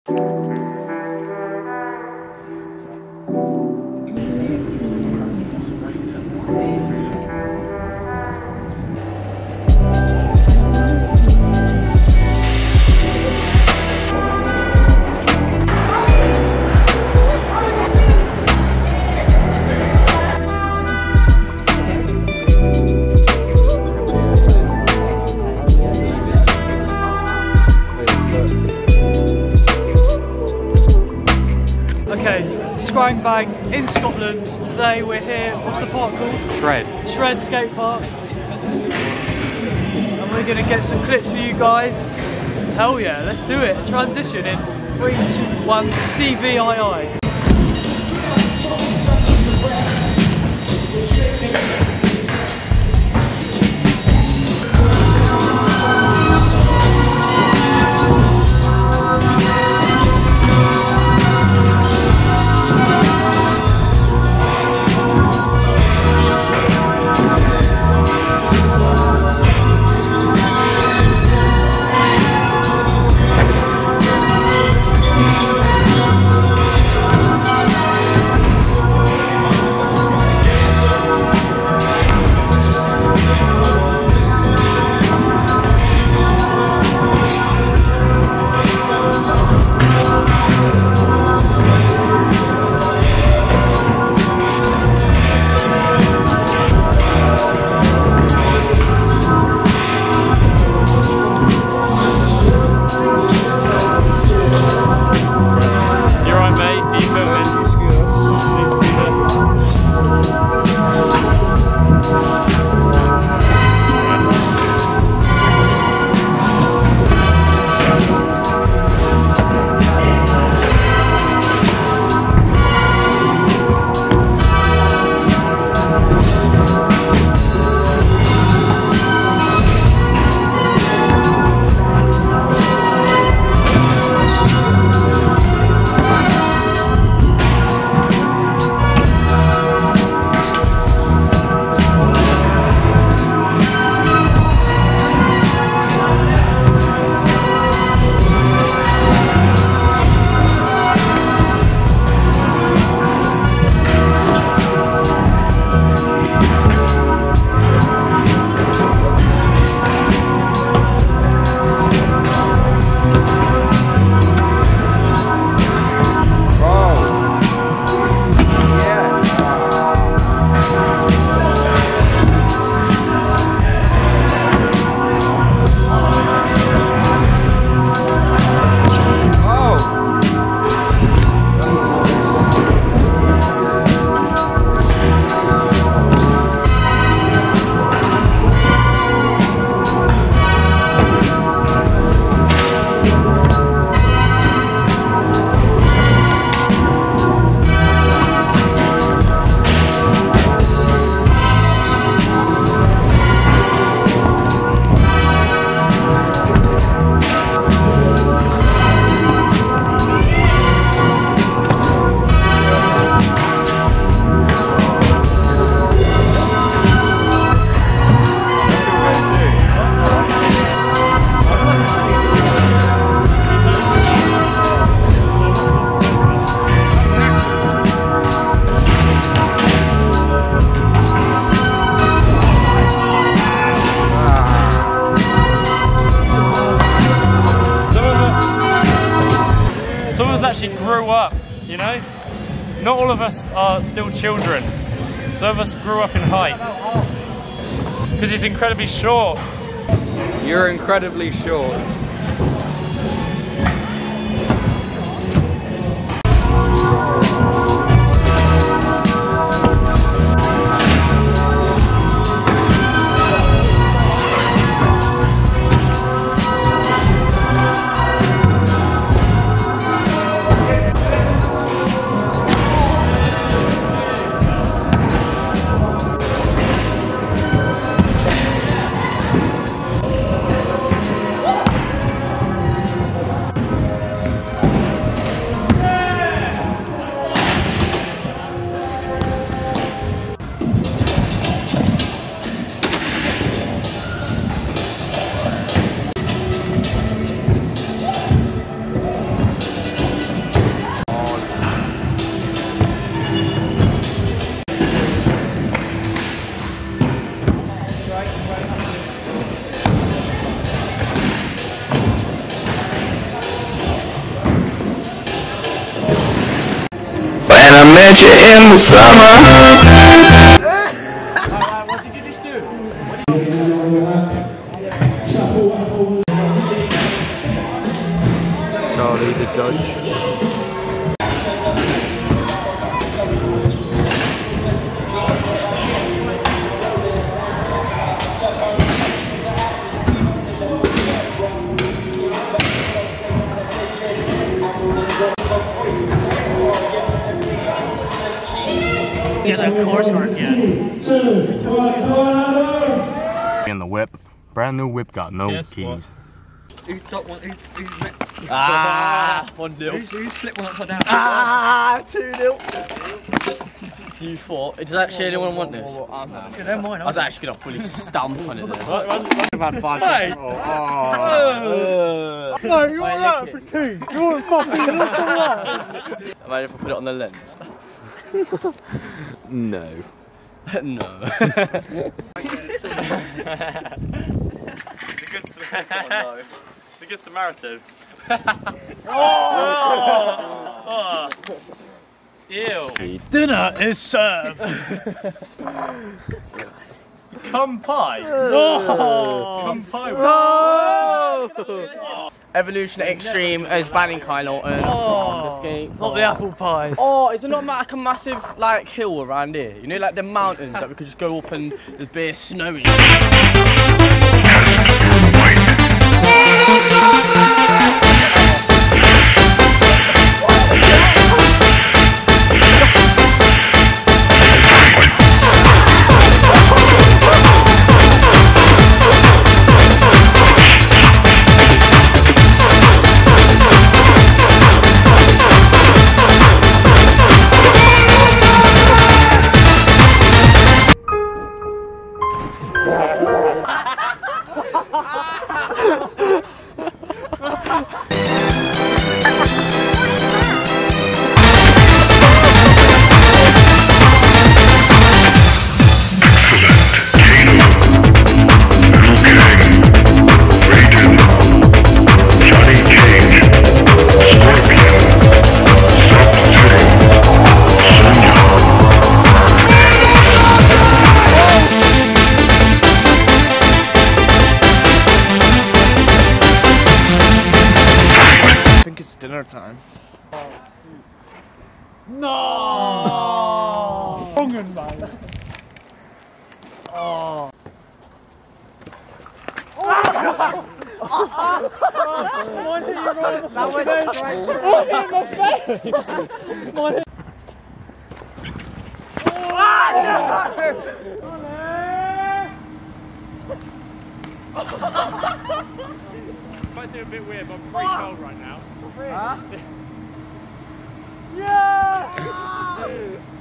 Bang in Scotland. Today we're here, what's the park called? Shred Skate Park. And we're going to get some clips for you guys. Hell yeah, let's do it. A transition in 3, 2, 1, CVII. Actually grew up, you know? Not all of us are still children. Some of us grew up in height. Because it's incredibly short. You're incredibly short. catch you in the summer. What did you just do? Charlie the judge. Get that coursework yet. In the whip. Brand new whip, got no keys. Who's got one? Who's 1-0. who's slipped one upside down? 2-0. You thought, does actually anyone want this? Don't mind. I was actually going to fully stamp on it there. I've had 5 Hey! No, you want that for 2. You want fucking look at that. Imagine if I put it on the lens. No. No. It's a good Samaritan. Ew. Dinner is served. Cum pie. Cum pie. Evolution Extreme is banning Kyle Norton from this game. Not the apple pies. Oh, is there not like a massive like hill around here? You know, like the mountains that we could just go up and there's bare snowy. Dinner time. No! Wrong one, mate. Oh. That went straight in my face! Might do a bit weird, but I'm pretty cold right now. Yeah!